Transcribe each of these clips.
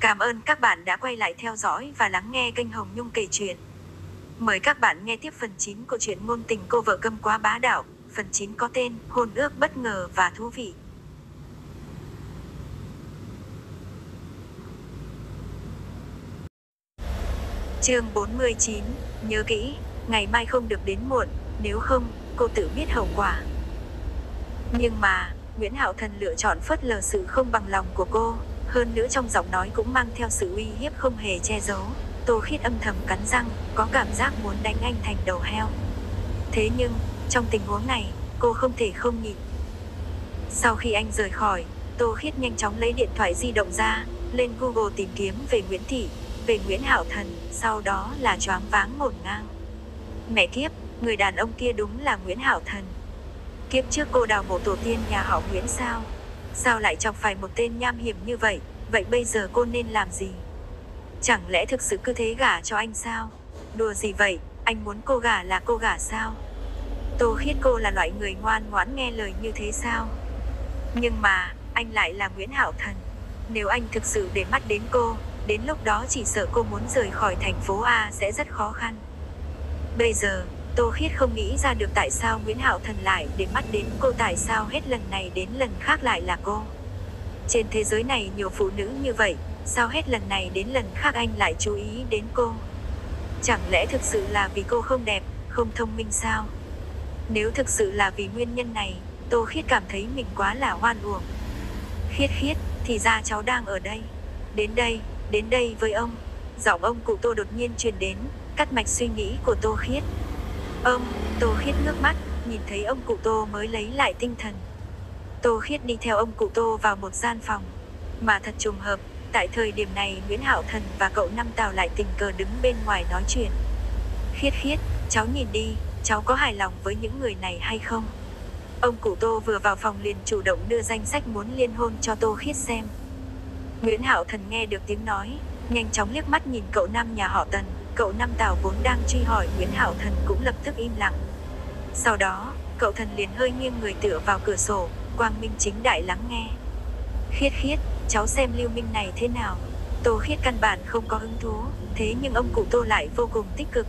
Cảm ơn các bạn đã quay lại theo dõi và lắng nghe kênh Hồng Nhung kể chuyện. Mời các bạn nghe tiếp phần 9 của truyện ngôn tình cô vợ câm quá bá đạo. Phần 9 có tên Hôn ước bất ngờ và thú vị. Chương 49. Nhớ kỹ, ngày mai không được đến muộn, nếu không, cô tự biết hậu quả. Nhưng mà, Nguyễn Hạo Thần lựa chọn phớt lờ sự không bằng lòng của cô, hơn nữa trong giọng nói cũng mang theo sự uy hiếp không hề che giấu. Tô Khiết âm thầm cắn răng, có cảm giác muốn đánh anh thành đầu heo. Thế nhưng, trong tình huống này, cô không thể không nhịn. Sau khi anh rời khỏi, Tô Khiết nhanh chóng lấy điện thoại di động ra, lên Google tìm kiếm về Nguyễn Thị, về Nguyễn Hạo Thần, sau đó là choáng váng ngổn ngang. Mẹ kiếp, người đàn ông kia đúng là Nguyễn Hạo Thần. Kiếp trước cô đào mộ tổ tiên nhà họ Nguyễn sao? Sao lại chọc phải một tên nham hiểm như vậy? Vậy bây giờ cô nên làm gì? Chẳng lẽ thực sự cứ thế gả cho anh sao? Đùa gì vậy? Anh muốn cô gả là cô gả sao? Tô Khiết, cô là loại người ngoan ngoãn nghe lời như thế sao? Nhưng mà, anh lại là Nguyễn Hạo Thần. Nếu anh thực sự để mắt đến cô, đến lúc đó chỉ sợ cô muốn rời khỏi thành phố A sẽ rất khó khăn. Bây giờ, Tô Khiết không nghĩ ra được tại sao Nguyễn Hạo Thần lại để mắt đến cô, tại sao hết lần này đến lần khác lại là cô. Trên thế giới này nhiều phụ nữ như vậy, sao hết lần này đến lần khác anh lại chú ý đến cô? Chẳng lẽ thực sự là vì cô không đẹp, không thông minh sao? Nếu thực sự là vì nguyên nhân này, Tô Khiết cảm thấy mình quá là hoan uổng. Khiết, thì ra cháu đang ở đây. Đến đây với ông. Giọng ông cụ Tô đột nhiên truyền đến, cắt mạch suy nghĩ của Tô Khiết. Ông, Tô Khiết ngước mắt, nhìn thấy ông cụ Tô mới lấy lại tinh thần. Tô Khiết đi theo ông cụ Tô vào một gian phòng. Mà thật trùng hợp, tại thời điểm này Nguyễn Hạo Thần và cậu Năm Tào lại tình cờ đứng bên ngoài nói chuyện. Khiết, cháu nhìn đi, cháu có hài lòng với những người này hay không? Ông cụ Tô vừa vào phòng liền chủ động đưa danh sách muốn liên hôn cho Tô Khiết xem. Nguyễn Hạo Thần nghe được tiếng nói, nhanh chóng liếc mắt nhìn cậu Năm nhà họ Tần. Cậu Năm Tào vốn đang truy hỏi Nguyễn Hạo Thần cũng lập tức im lặng. Sau đó, cậu Thần liền hơi nghiêng người tựa vào cửa sổ, quang minh chính đại lắng nghe. Khiết, cháu xem Lưu Minh này thế nào? Tô Khiết căn bản không có hứng thú, thế nhưng ông cụ Tô lại vô cùng tích cực.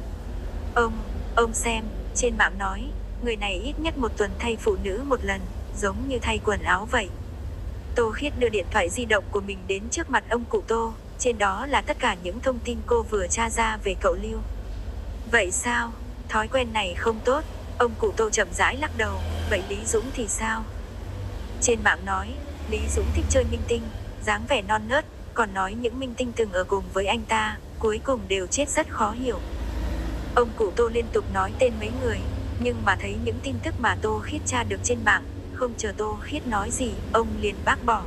Ông xem, trên mạng nói, người này ít nhất một tuần thay phụ nữ một lần, giống như thay quần áo vậy. Tô Khiết đưa điện thoại di động của mình đến trước mặt ông cụ Tô, trên đó là tất cả những thông tin cô vừa tra ra về cậu Lưu. Vậy sao? Thói quen này không tốt. Ông cụ Tô chậm rãi lắc đầu. Vậy Lý Dũng thì sao? Trên mạng nói, Lý Dũng thích chơi minh tinh, dáng vẻ non nớt, còn nói những minh tinh từng ở cùng với anh ta, cuối cùng đều chết rất khó hiểu. Ông cụ Tô liên tục nói tên mấy người, nhưng mà thấy những tin tức mà Tô Khiết tra được trên mạng, không chờ Tô Khiết nói gì, ông liền bác bỏ.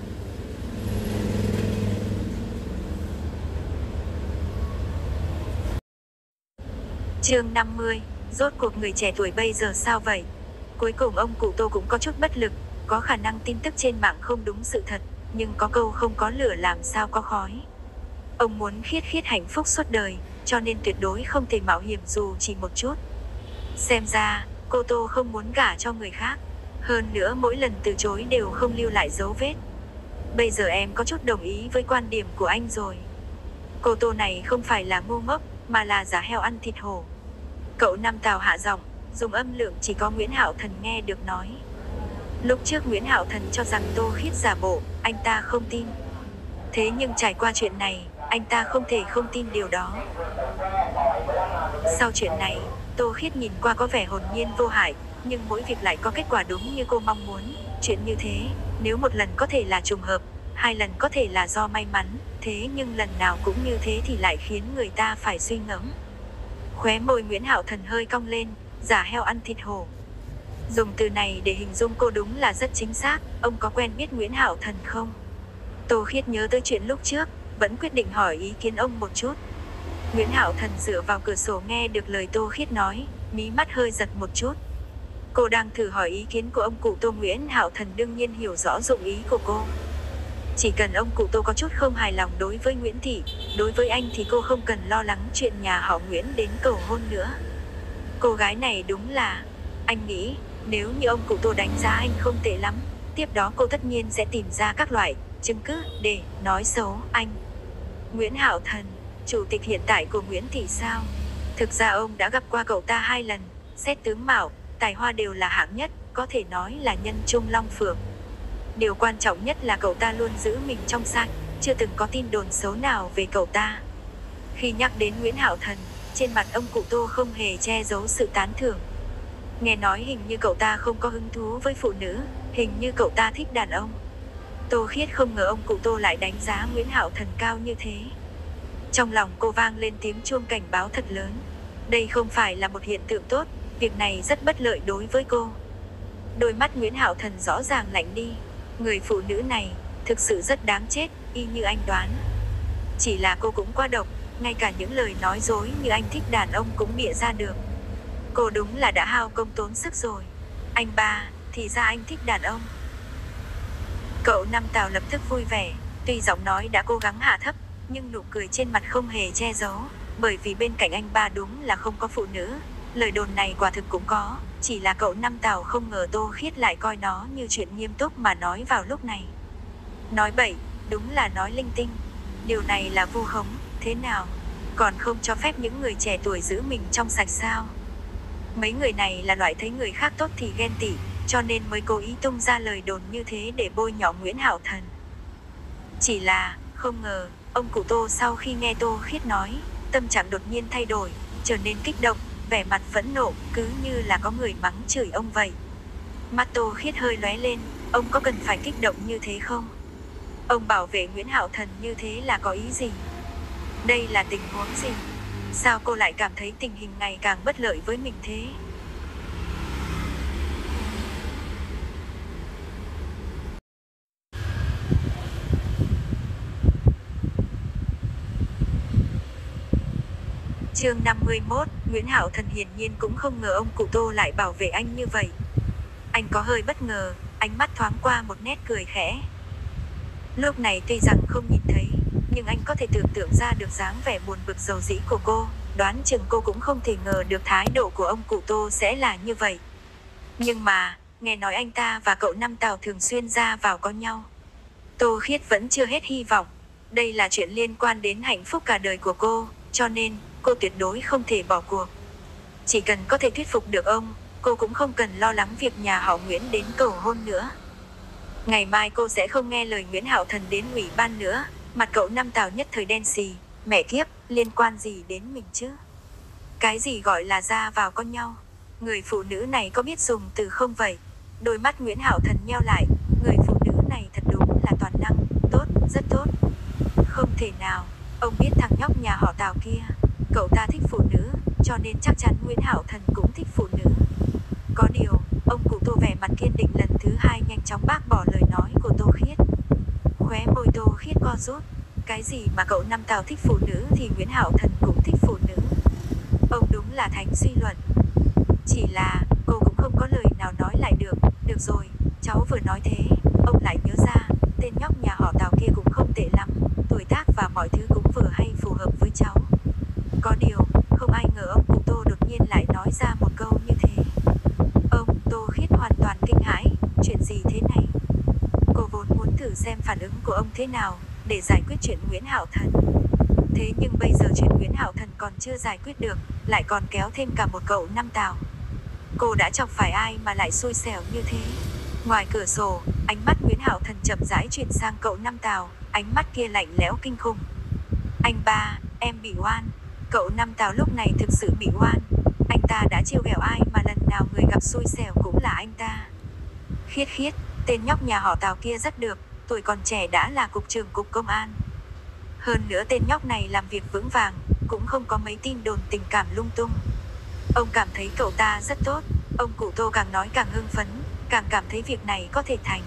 Chương 50, rốt cuộc người trẻ tuổi bây giờ sao vậy? Cuối cùng ông cụ Tô cũng có chút bất lực, có khả năng tin tức trên mạng không đúng sự thật, nhưng có câu không có lửa làm sao có khói. Ông muốn Khiết hạnh phúc suốt đời, cho nên tuyệt đối không thể mạo hiểm dù chỉ một chút. Xem ra, cô Tô không muốn gả cho người khác, hơn nữa mỗi lần từ chối đều không lưu lại dấu vết. Bây giờ em có chút đồng ý với quan điểm của anh rồi. Cô Tô này không phải là ngu ngốc, mà là giả heo ăn thịt hổ. Cậu Năm Tào hạ giọng, dùng âm lượng chỉ có Nguyễn Hạo Thần nghe được nói. Lúc trước Nguyễn Hạo Thần cho rằng Tô Khiết giả bộ, anh ta không tin. Thế nhưng trải qua chuyện này, anh ta không thể không tin điều đó. Sau chuyện này, Tô Khiết nhìn qua có vẻ hồn nhiên vô hại, nhưng mỗi việc lại có kết quả đúng như cô mong muốn. Chuyện như thế, nếu một lần có thể là trùng hợp, hai lần có thể là do may mắn, thế nhưng lần nào cũng như thế thì lại khiến người ta phải suy ngẫm. Khóe môi Nguyễn Hạo Thần hơi cong lên, giả heo ăn thịt hổ. Dùng từ này để hình dung cô đúng là rất chính xác. Ông có quen biết Nguyễn Hạo Thần không? Tô Khiết nhớ tới chuyện lúc trước, vẫn quyết định hỏi ý kiến ông một chút. Nguyễn Hạo Thần dựa vào cửa sổ nghe được lời Tô Khiết nói, mí mắt hơi giật một chút. Cô đang thử hỏi ý kiến của ông cụ Tô. Nguyễn Hạo Thần đương nhiên hiểu rõ dụng ý của cô. Chỉ cần ông cụ Tô có chút không hài lòng đối với Nguyễn Thị, đối với anh thì cô không cần lo lắng chuyện nhà họ Nguyễn đến cầu hôn nữa. Cô gái này đúng là, anh nghĩ, nếu như ông cụ Tô đánh giá anh không tệ lắm, tiếp đó cô tất nhiên sẽ tìm ra các loại chứng cứ để nói xấu anh. Nguyễn Hạo Thần, chủ tịch hiện tại của Nguyễn Thị sao? Thực ra ông đã gặp qua cậu ta 2 lần, xét tướng mạo, tài hoa đều là hạng nhất, có thể nói là nhân trung long phượng. Điều quan trọng nhất là cậu ta luôn giữ mình trong sạch, chưa từng có tin đồn xấu nào về cậu ta. Khi nhắc đến Nguyễn Hạo Thần, trên mặt ông cụ Tô không hề che giấu sự tán thưởng. Nghe nói hình như cậu ta không có hứng thú với phụ nữ, hình như cậu ta thích đàn ông. Tô Khiết không ngờ ông cụ Tô lại đánh giá Nguyễn Hạo Thần cao như thế. Trong lòng cô vang lên tiếng chuông cảnh báo thật lớn. Đây không phải là một hiện tượng tốt, việc này rất bất lợi đối với cô. Đôi mắt Nguyễn Hạo Thần rõ ràng lạnh đi. Người phụ nữ này thực sự rất đáng chết, y như anh đoán. Chỉ là cô cũng quá độc, ngay cả những lời nói dối như anh thích đàn ông cũng bịa ra được. Cô đúng là đã hao công tốn sức rồi. Anh ba, thì ra anh thích đàn ông. Cậu Năm Tào lập tức vui vẻ, tuy giọng nói đã cố gắng hạ thấp, nhưng nụ cười trên mặt không hề che giấu, bởi vì bên cạnh anh ba đúng là không có phụ nữ. Lời đồn này quả thực cũng có, chỉ là cậu Năm Tào không ngờ Tô Khiết lại coi nó như chuyện nghiêm túc mà nói vào lúc này. Nói bậy, đúng là nói linh tinh. Điều này là vu khống, thế nào? Còn không cho phép những người trẻ tuổi giữ mình trong sạch sao? Mấy người này là loại thấy người khác tốt thì ghen tị, cho nên mới cố ý tung ra lời đồn như thế để bôi nhọ Nguyễn Hạo Thần. Chỉ là, không ngờ, ông cụ Tô sau khi nghe Tô Khiết nói, tâm trạng đột nhiên thay đổi, trở nên kích động, vẻ mặt phẫn nộ, cứ như là có người mắng chửi ông vậy. Mắt Tô Khiết hơi lóe lên, ông có cần phải kích động như thế không? Ông bảo vệ Nguyễn Hạo Thần như thế là có ý gì? Đây là tình huống gì? Sao cô lại cảm thấy tình hình ngày càng bất lợi với mình thế? Chương 51, Nguyễn Hạo Thần hiển nhiên cũng không ngờ ông cụ Tô lại bảo vệ anh như vậy. Anh có hơi bất ngờ, ánh mắt thoáng qua một nét cười khẽ. Lúc này tuy rằng không nhìn thấy, nhưng anh có thể tưởng tượng ra được dáng vẻ buồn bực dầu dĩ của cô, đoán chừng cô cũng không thể ngờ được thái độ của ông cụ Tô sẽ là như vậy. Nhưng mà, nghe nói anh ta và cậu Năm Tào thường xuyên ra vào có nhau. Tô Khiết vẫn chưa hết hy vọng. Đây là chuyện liên quan đến hạnh phúc cả đời của cô, cho nên cô tuyệt đối không thể bỏ cuộc. Chỉ cần có thể thuyết phục được ông, cô cũng không cần lo lắng việc nhà họ Nguyễn đến cầu hôn nữa. Ngày mai cô sẽ không nghe lời Nguyễn Hạo Thần đến ủy ban nữa. Mặt cậu Năm Tào nhất thời đen xì. Mẹ kiếp, liên quan gì đến mình chứ? Cái gì gọi là ra vào con nhau? Người phụ nữ này có biết dùng từ không vậy? Đôi mắt Nguyễn Hạo Thần nheo lại. Người phụ nữ này thật đúng là toàn năng. Tốt, rất tốt. Không thể nào. Ông biết thằng nhóc nhà họ Tào kia, cậu ta thích phụ nữ, cho nên chắc chắn Nguyễn Hạo Thần cũng thích phụ nữ. Có điều, ông cụ Tô vẻ mặt kiên định lần thứ hai nhanh chóng bác bỏ lời nói của Tô Khiết. Khóe môi Tô Khiết co rút. Cái gì mà cậu Năm Tào thích phụ nữ thì Nguyễn Hạo Thần cũng thích phụ nữ. Ông đúng là thánh suy luận. Chỉ là, cô cũng không có lời nào nói lại được. Được rồi, cháu vừa nói thế, ông lại nhớ ra, tên nhóc nhà họ Tào kia cũng không tệ lắm, tuổi tác và mọi thứ cũng vừa hay phù hợp với cháu. Có điều, không ai ngờ ông cụ Tô đột nhiên lại nói ra một câu như thế. Ông Tô Khiết hoàn toàn kinh hãi, chuyện gì thế này? Cô vốn muốn thử xem phản ứng của ông thế nào, để giải quyết chuyện Nguyễn Hạo Thần. Thế nhưng bây giờ chuyện Nguyễn Hạo Thần còn chưa giải quyết được, lại còn kéo thêm cả một cậu Năm Tào. Cô đã chọc phải ai mà lại xui xẻo như thế? Ngoài cửa sổ, ánh mắt Nguyễn Hạo Thần chậm rãi chuyển sang cậu Năm Tào, ánh mắt kia lạnh lẽo kinh khủng. Anh ba, em bị oan. Cậu Năm Tào lúc này thực sự bị oan. Anh ta đã trêu ghẹo ai mà lần nào người gặp xui xẻo cũng là anh ta. Khiết Khiết, tên nhóc nhà họ Tào kia rất được, tuổi còn trẻ đã là cục trưởng cục công an. Hơn nữa tên nhóc này làm việc vững vàng, cũng không có mấy tin đồn tình cảm lung tung. Ông cảm thấy cậu ta rất tốt, ông cụ Tô càng nói càng hưng phấn, càng cảm thấy việc này có thể thành.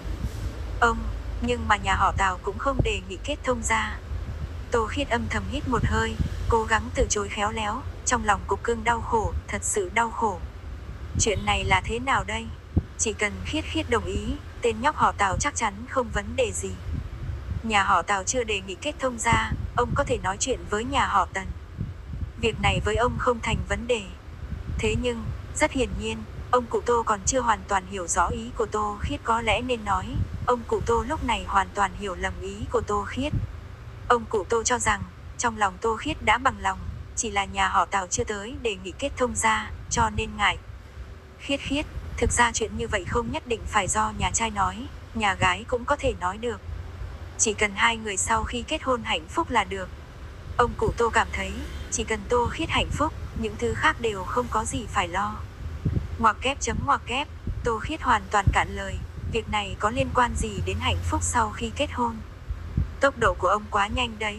Nhưng mà nhà họ Tào cũng không đề nghị kết thông ra. Tô Khiết âm thầm hít một hơi, cố gắng từ chối khéo léo, trong lòng cục cưng đau khổ, thật sự đau khổ. Chuyện này là thế nào đây? Chỉ cần Khiết Khiết đồng ý, tên nhóc họ Tào chắc chắn không vấn đề gì. Nhà họ Tào chưa đề nghị kết thông ra, ông có thể nói chuyện với nhà họ Tần. Việc này với ông không thành vấn đề. Thế nhưng, rất hiển nhiên, ông cụ Tô còn chưa hoàn toàn hiểu rõ ý của Tô Khiết, có lẽ nên nói, ông cụ Tô lúc này hoàn toàn hiểu lầm ý của Tô Khiết. Ông cụ Tô cho rằng, Trong lòng Tô Khiết đã bằng lòng, chỉ là nhà họ Tào chưa tới đề nghị kết thông gia, cho nên ngại. Khiết, thực ra chuyện như vậy không nhất định phải do nhà trai nói, nhà gái cũng có thể nói được. Chỉ cần hai người sau khi kết hôn hạnh phúc là được. Ông cụ Tô cảm thấy, chỉ cần Tô Khiết hạnh phúc, những thứ khác đều không có gì phải lo. Ngoặc kép, Tô Khiết hoàn toàn cạn lời, việc này có liên quan gì đến hạnh phúc sau khi kết hôn. Tốc độ của ông quá nhanh đấy.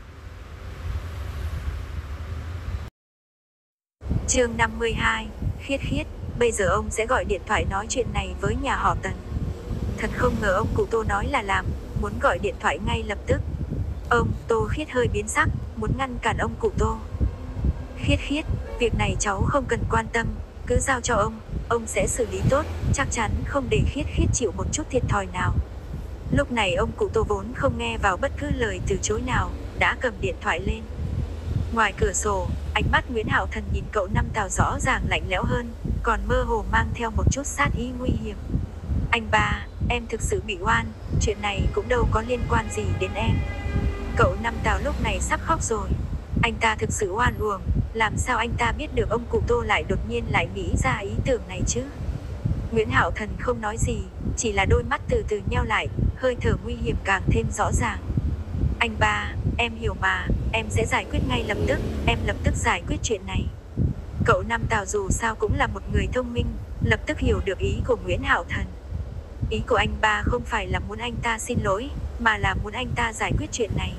Chương 52, Khiết, bây giờ ông sẽ gọi điện thoại nói chuyện này với nhà họ Tần. Thật không ngờ ông cụ Tô nói là làm, muốn gọi điện thoại ngay lập tức. Tô Khiết hơi biến sắc, muốn ngăn cản ông cụ Tô. Khiết, việc này cháu không cần quan tâm, cứ giao cho ông sẽ xử lý tốt, chắc chắn không để Khiết chịu một chút thiệt thòi nào. Lúc này ông cụ Tô vốn không nghe vào bất cứ lời từ chối nào, đã cầm điện thoại lên. Ngoài cửa sổ, ánh mắt Nguyễn Hạo Thần nhìn cậu Năm Tào rõ ràng lạnh lẽo hơn, còn mơ hồ mang theo một chút sát ý nguy hiểm. Anh ba, em thực sự bị oan, chuyện này cũng đâu có liên quan gì đến em. Cậu Năm Tào lúc này sắp khóc rồi. Anh ta thực sự oan uổng, làm sao anh ta biết được ông cụ Tô lại đột nhiên lại nghĩ ra ý tưởng này chứ? Nguyễn Hạo Thần không nói gì, chỉ là đôi mắt từ từ nheo lại, hơi thở nguy hiểm càng thêm rõ ràng. Anh ba, em hiểu mà, em sẽ giải quyết ngay lập tức, em lập tức giải quyết chuyện này. Cậu Năm Tào dù sao cũng là một người thông minh, lập tức hiểu được ý của Nguyễn Hạo Thần. Ý của anh ba không phải là muốn anh ta xin lỗi, mà là muốn anh ta giải quyết chuyện này.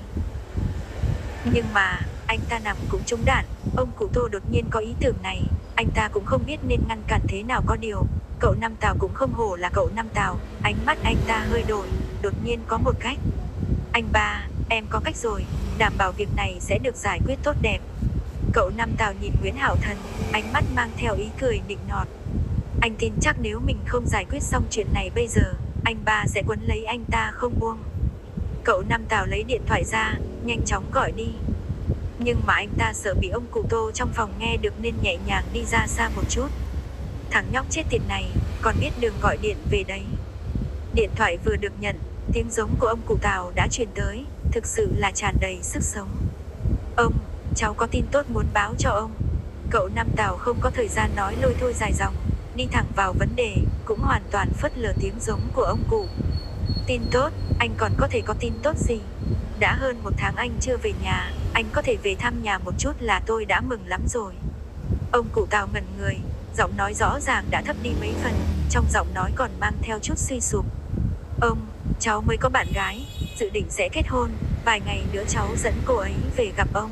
Nhưng mà, anh ta nằm cũng trúng đạn, ông cụ Tô đột nhiên có ý tưởng này, anh ta cũng không biết nên ngăn cản thế nào có điều. Cậu Năm Tào cũng không hổ là cậu Năm Tào, ánh mắt anh ta hơi đổi, đột nhiên có một cách. Anh ba, em có cách rồi, đảm bảo việc này sẽ được giải quyết tốt đẹp. Cậu Năm Tào nhìn Nguyễn Hạo Thần, ánh mắt mang theo ý cười nịnh nọt. Anh tin chắc nếu mình không giải quyết xong chuyện này bây giờ, anh ba sẽ quấn lấy anh ta không buông. Cậu Năm Tào lấy điện thoại ra, nhanh chóng gọi đi. Nhưng mà anh ta sợ bị ông cụ Tô trong phòng nghe được nên nhẹ nhàng đi ra xa một chút. Thằng nhóc chết tiệt này, còn biết đường gọi điện về đấy. Điện thoại vừa được nhận, tiếng giống của ông cụ Tào đã truyền tới, thực sự là tràn đầy sức sống. Ông, cháu có tin tốt muốn báo cho ông. Cậu Năm Tào không có thời gian nói lôi thôi dài dòng, đi thẳng vào vấn đề, cũng hoàn toàn phớt lờ tiếng giống của ông cụ. Tin tốt, anh còn có thể có tin tốt gì? Đã hơn 1 tháng anh chưa về nhà, anh có thể về thăm nhà một chút là tôi đã mừng lắm rồi. Ông cụ Tào ngẩn người, giọng nói rõ ràng đã thấp đi mấy phần, trong giọng nói còn mang theo chút suy sụp. Ông, cháu mới có bạn gái, dự định sẽ kết hôn, vài ngày nữa cháu dẫn cô ấy về gặp ông.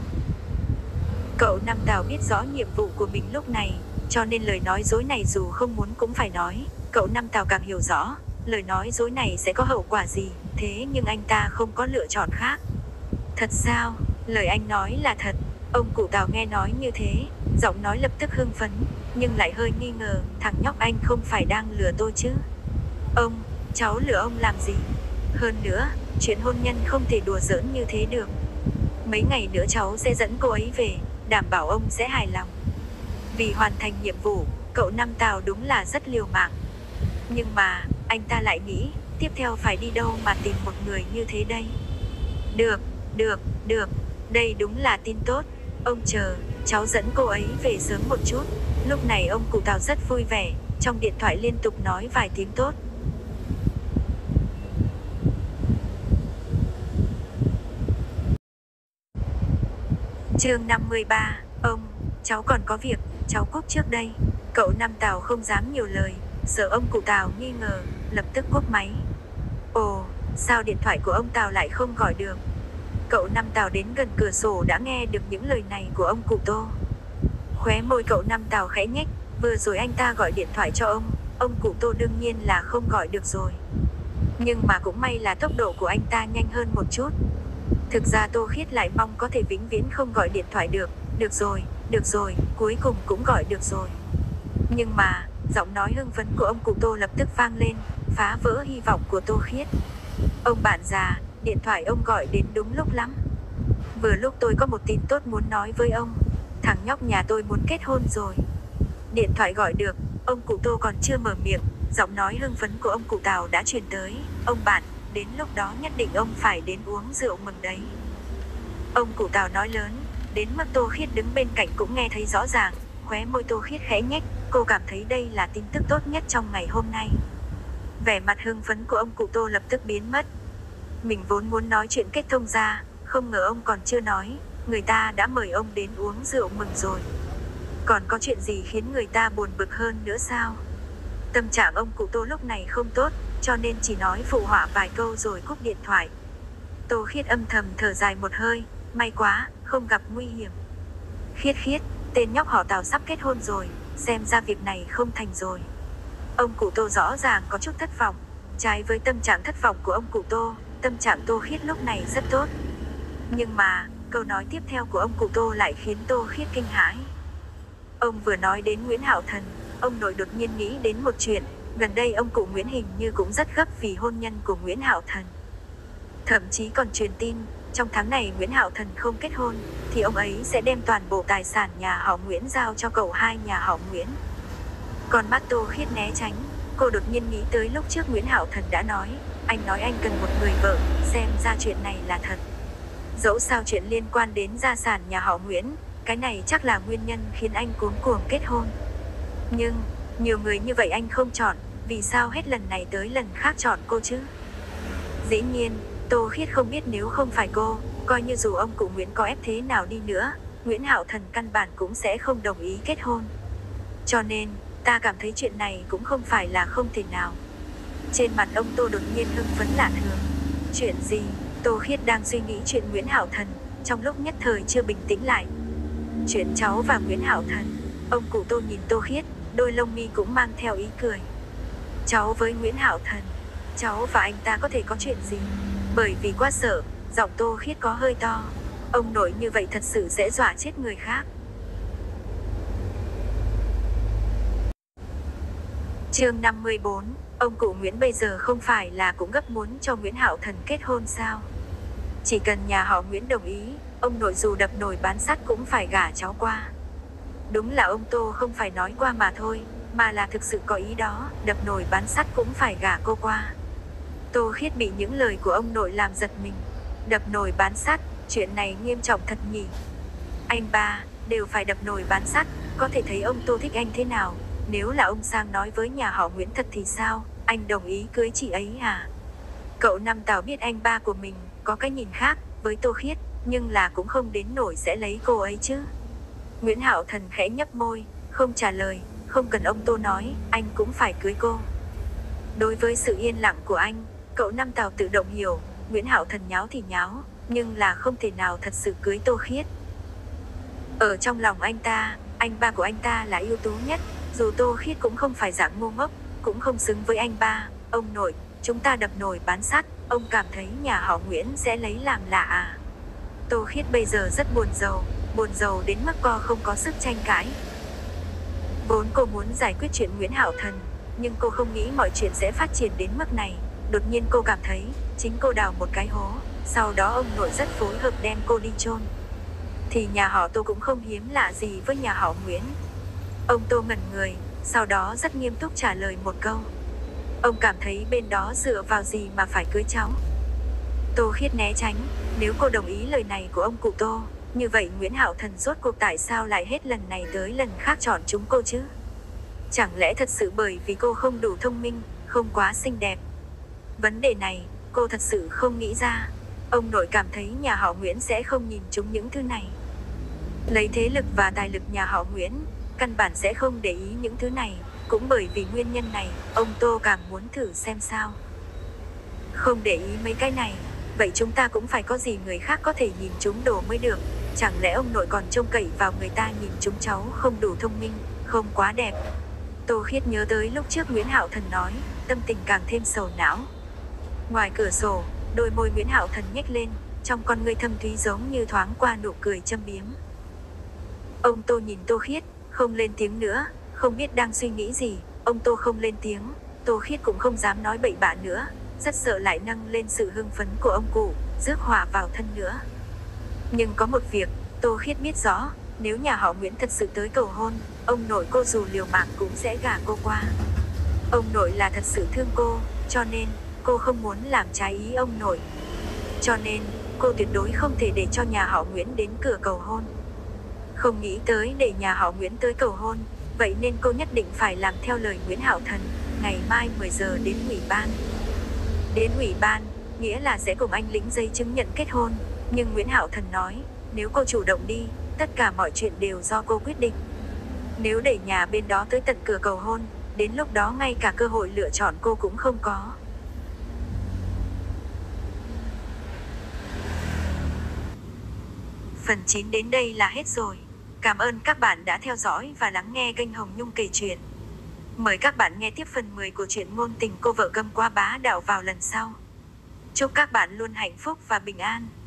Cậu Năm Tào biết rõ nhiệm vụ của mình lúc này, cho nên lời nói dối này dù không muốn cũng phải nói. Cậu Năm Tào càng hiểu rõ, lời nói dối này sẽ có hậu quả gì, thế nhưng anh ta không có lựa chọn khác. Thật sao? Lời anh nói là thật. Ông cụ Tào nghe nói như thế, giọng nói lập tức hưng phấn, nhưng lại hơi nghi ngờ, thằng nhóc anh không phải đang lừa tôi chứ? Ông, cháu lừa ông làm gì? Hơn nữa, chuyện hôn nhân không thể đùa giỡn như thế được. Mấy ngày nữa cháu sẽ dẫn cô ấy về, đảm bảo ông sẽ hài lòng. Vì hoàn thành nhiệm vụ, cậu Năm Tào đúng là rất liều mạng. Nhưng mà, anh ta lại nghĩ, tiếp theo phải đi đâu mà tìm một người như thế đây? Được, đây đúng là tin tốt. Ông chờ, cháu dẫn cô ấy về sớm một chút. Lúc này ông cụ Tào rất vui vẻ, trong điện thoại liên tục nói vài tiếng tốt. Chương 53, ông, cháu còn có việc, cháu cúp trước đây. Cậu Năm Tào không dám nhiều lời, sợ ông cụ Tào nghi ngờ, lập tức cúp máy. Ồ, sao điện thoại của ông Tào lại không gọi được? Cậu Năm Tào đến gần cửa sổ đã nghe được những lời này của ông cụ Tô. Khóe môi cậu Năm Tào khẽ nhếch, vừa rồi anh ta gọi điện thoại cho ông cụ Tô đương nhiên là không gọi được rồi. Nhưng mà cũng may là tốc độ của anh ta nhanh hơn một chút. Thực ra Tô Khiết lại mong có thể vĩnh viễn không gọi điện thoại được. Được rồi, cuối cùng cũng gọi được rồi. Nhưng mà, giọng nói hưng phấn của ông cụ Tô lập tức vang lên, phá vỡ hy vọng của Tô Khiết. Ông bạn già, điện thoại ông gọi đến đúng lúc lắm. Vừa lúc tôi có một tin tốt muốn nói với ông. Thằng nhóc nhà tôi muốn kết hôn rồi. Điện thoại gọi được, ông cụ Tô còn chưa mở miệng, giọng nói hưng phấn của ông cụ Tào đã truyền tới. Ông bạn, đến lúc đó nhất định ông phải đến uống rượu mừng đấy. Ông cụ Tào nói lớn, đến mức Tô Khiết đứng bên cạnh cũng nghe thấy rõ ràng, khóe môi Tô Khiết khẽ nhếch, cô cảm thấy đây là tin tức tốt nhất trong ngày hôm nay. Vẻ mặt hưng phấn của ông cụ Tô lập tức biến mất. Mình vốn muốn nói chuyện kết thông ra, không ngờ ông còn chưa nói, người ta đã mời ông đến uống rượu mừng rồi. Còn có chuyện gì khiến người ta buồn bực hơn nữa sao? Tâm trạng ông cụ Tô lúc này không tốt, cho nên chỉ nói phụ họa vài câu rồi cúp điện thoại. Tô Khiết âm thầm thở dài một hơi, may quá, không gặp nguy hiểm. Khiết, tên nhóc họ Tào sắp kết hôn rồi, xem ra việc này không thành rồi. Ông cụ Tô rõ ràng có chút thất vọng, trái với tâm trạng thất vọng của ông cụ Tô, tâm trạng Tô Khiết lúc này rất tốt. Nhưng mà, câu nói tiếp theo của ông cụ Tô lại khiến Tô Khiết kinh hãi. Ông vừa nói đến Nguyễn Hạo Thần, ông nội đột nhiên nghĩ đến một chuyện, gần đây ông cụ Nguyễn hình như cũng rất gấp vì hôn nhân của Nguyễn Hạo Thần. Thậm chí còn truyền tin, trong tháng này Nguyễn Hạo Thần không kết hôn, thì ông ấy sẽ đem toàn bộ tài sản nhà họ Nguyễn giao cho cậu hai nhà họ Nguyễn. Con mắt Tô Khiết né tránh, cô đột nhiên nghĩ tới lúc trước Nguyễn Hạo Thần đã nói, anh nói anh cần một người vợ, xem ra chuyện này là thật. Dẫu sao chuyện liên quan đến gia sản nhà họ Nguyễn, cái này chắc là nguyên nhân khiến anh cuống cuồng kết hôn. Nhưng, nhiều người như vậy anh không chọn, vì sao hết lần này tới lần khác chọn cô chứ? Dĩ nhiên, Tô Khiết không biết nếu không phải cô, coi như dù ông cụ Nguyễn có ép thế nào đi nữa, Nguyễn Hạo Thần căn bản cũng sẽ không đồng ý kết hôn. Cho nên, ta cảm thấy chuyện này cũng không phải là không thể nào. Trên mặt ông Tô đột nhiên hưng phấn lạ thường. Chuyện gì? Tô Khiết đang suy nghĩ chuyện Nguyễn Hạo Thần, trong lúc nhất thời chưa bình tĩnh lại. Chuyện cháu và Nguyễn Hạo Thần. Ông cụ Tô nhìn Tô Khiết, đôi lông mi cũng mang theo ý cười. Cháu với Nguyễn Hạo Thần, cháu và anh ta có thể có chuyện gì? Bởi vì quá sợ, giọng Tô Khiết có hơi to. Ông nội như vậy thật sự sẽ dọa chết người khác. Chương 54, ông cụ Nguyễn bây giờ không phải là cũng gấp muốn cho Nguyễn Hạo Thần kết hôn sao? Chỉ cần nhà họ Nguyễn đồng ý, ông nội dù đập nồi bán sắt cũng phải gả cháu qua. Đúng là ông Tô không phải nói qua mà thôi, mà là thực sự có ý đó, đập nồi bán sắt cũng phải gả cô qua. Tô Khiết bị những lời của ông nội làm giật mình. Đập nồi bán sắt, chuyện này nghiêm trọng thật nhỉ? Anh ba, đều phải đập nồi bán sắt, có thể thấy ông Tô thích anh thế nào. Nếu là ông sang nói với nhà họ Nguyễn thật thì sao, anh đồng ý cưới chị ấy à? Cậu Năm Tào biết anh ba của mình có cái nhìn khác với Tô Khiết, nhưng là cũng không đến nổi sẽ lấy cô ấy chứ. Nguyễn Hạo Thần khẽ nhấp môi, không trả lời, không cần ông Tô nói, anh cũng phải cưới cô. Đối với sự yên lặng của anh, cậu Năm Tào tự động hiểu, Nguyễn Hạo Thần nháo thì nháo, nhưng là không thể nào thật sự cưới Tô Khiết. Ở trong lòng anh ta, anh ba của anh ta là ưu tú nhất, dù Tô Khiết cũng không phải dạng ngu ngốc, cũng không xứng với anh ba. Ông nội, chúng ta đập nồi bán sắt, ông cảm thấy nhà họ Nguyễn sẽ lấy làm lạ à? Tô Khiết bây giờ rất buồn rầu đến mức cô không có sức tranh cãi. Vốn cô muốn giải quyết chuyện Nguyễn Hạo Thần, nhưng cô không nghĩ mọi chuyện sẽ phát triển đến mức này. Đột nhiên cô cảm thấy, chính cô đào một cái hố, sau đó ông nội rất phối hợp đem cô đi chôn. Thì nhà họ Tô cũng không hiếm lạ gì với nhà họ Nguyễn. Ông Tô ngẩn người, sau đó rất nghiêm túc trả lời một câu. Ông cảm thấy bên đó dựa vào gì mà phải cưới cháu? Tô Khiết né tránh, nếu cô đồng ý lời này của ông cụ Tô, như vậy Nguyễn Hạo Thần rốt cuộc tại sao lại hết lần này tới lần khác chọn chúng cô chứ? Chẳng lẽ thật sự bởi vì cô không đủ thông minh, không quá xinh đẹp? Vấn đề này, cô thật sự không nghĩ ra. Ông nội cảm thấy nhà họ Nguyễn sẽ không nhìn chúng những thứ này. Lấy thế lực và tài lực nhà họ Nguyễn, căn bản sẽ không để ý những thứ này. Cũng bởi vì nguyên nhân này, ông Tô càng muốn thử xem sao. Không để ý mấy cái này, vậy chúng ta cũng phải có gì người khác có thể nhìn chúng đồ mới được. Chẳng lẽ ông nội còn trông cậy vào người ta nhìn chúng cháu không đủ thông minh, không quá đẹp? Tô Khiết nhớ tới lúc trước Nguyễn Hạo Thần nói, tâm tình càng thêm sầu não. Ngoài cửa sổ, đôi môi Nguyễn Hạo Thần nhếch lên, trong con ngươi thâm thúy giống như thoáng qua nụ cười châm biếm. Ông Tô nhìn Tô Khiết, không lên tiếng nữa, không biết đang suy nghĩ gì. Ông Tô không lên tiếng, Tô Khiết cũng không dám nói bậy bạ nữa, rất sợ lại nâng lên sự hưng phấn của ông cụ, rước họa vào thân nữa. Nhưng có một việc, Tô Khiết biết rõ, nếu nhà họ Nguyễn thật sự tới cầu hôn, ông nội cô dù liều mạng cũng sẽ gả cô qua. Ông nội là thật sự thương cô, cho nên cô không muốn làm trái ý ông nội. Cho nên, cô tuyệt đối không thể để cho nhà họ Nguyễn đến cửa cầu hôn. Không nghĩ tới để nhà họ Nguyễn tới cầu hôn, vậy nên cô nhất định phải làm theo lời Nguyễn Hạo Thần, ngày mai 10 giờ đến ủy ban. Đến ủy ban, nghĩa là sẽ cùng anh lĩnh giấy chứng nhận kết hôn, nhưng Nguyễn Hạo Thần nói, nếu cô chủ động đi, tất cả mọi chuyện đều do cô quyết định. Nếu để nhà bên đó tới tận cửa cầu hôn, đến lúc đó ngay cả cơ hội lựa chọn cô cũng không có. Phần 9 đến đây là hết rồi. Cảm ơn các bạn đã theo dõi và lắng nghe kênh Hồng Nhung kể chuyện. Mời các bạn nghe tiếp phần 10 của truyện ngôn tình cô vợ gâm quá bá đạo vào lần sau. Chúc các bạn luôn hạnh phúc và bình an.